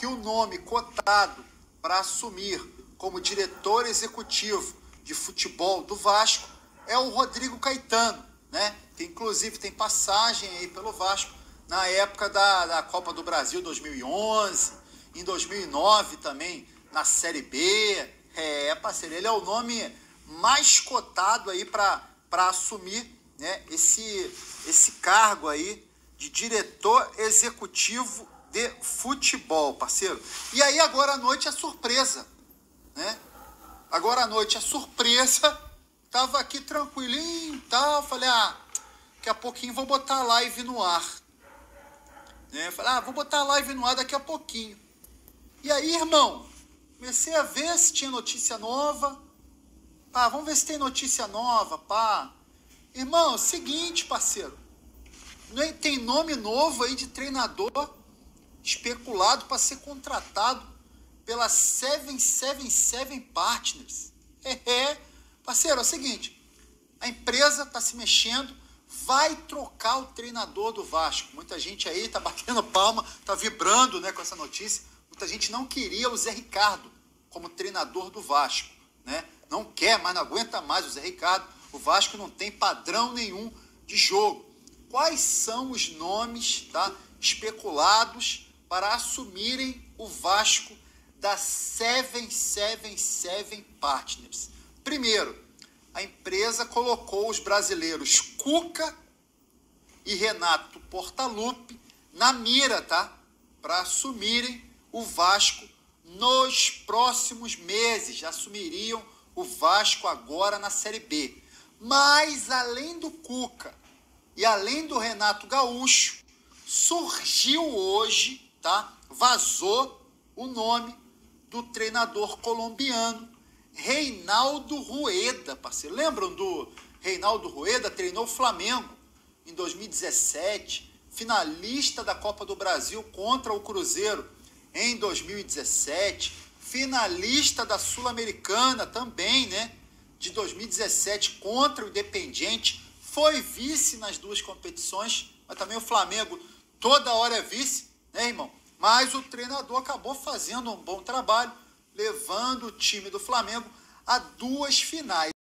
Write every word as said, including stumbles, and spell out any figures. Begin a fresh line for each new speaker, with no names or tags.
que o nome cotado para assumir como diretor executivo de futebol do Vasco é o Rodrigo Caetano, né? Que inclusive tem passagem aí pelo Vasco na época da, da Copa do Brasil dois mil e onze, em dois mil e nove também na Série B. É, parceiro, ele é o nome mais cotado aí para para assumir, né, esse, esse cargo aí de diretor executivo de futebol, parceiro. E aí agora à noite é surpresa, né? Agora à noite é surpresa. Tava aqui tranquilinho e tal, falei, ah, daqui a pouquinho vou botar a live no ar. Né? Falei, ah, vou botar a live no ar daqui a pouquinho. E aí, irmão, comecei a ver se tinha notícia nova. Pá, vamos ver se tem notícia nova, pá. Irmão, seguinte, parceiro. Tem nome novo aí de treinador especulado para ser contratado pela sete sete sete Partners. É, é. Parceiro, é o seguinte. A empresa está se mexendo, vai trocar o treinador do Vasco. Muita gente aí está batendo palma, está vibrando, né, com essa notícia. Muita gente não queria o Zé Ricardo como treinador do Vasco, né? Não quer, mas não aguenta mais o Zé Ricardo. O Vasco não tem padrão nenhum de jogo. Quais são os nomes, tá, especulados para assumirem o Vasco da sete sete sete Partners? Primeiro, a empresa colocou os brasileiros Cuca e Renato Portaluppi na mira, tá, para assumirem o Vasco nos próximos meses. Já assumiriam o Vasco agora na Série B. Mas, além do Cuca e além do Renato Gaúcho, surgiu hoje, tá? Vazou o nome do treinador colombiano Reinaldo Rueda, parceiro. Lembram do Reinaldo Rueda? Treinou o Flamengo em dois mil e dezessete, finalista da Copa do Brasil contra o Cruzeiro em dois mil e dezessete, finalista da Sul-Americana também, né? De dois mil e dezessete contra o Independiente, foi vice nas duas competições, mas também o Flamengo toda hora é vice, né, irmão? Mas o treinador acabou fazendo um bom trabalho, levando o time do Flamengo a duas finais.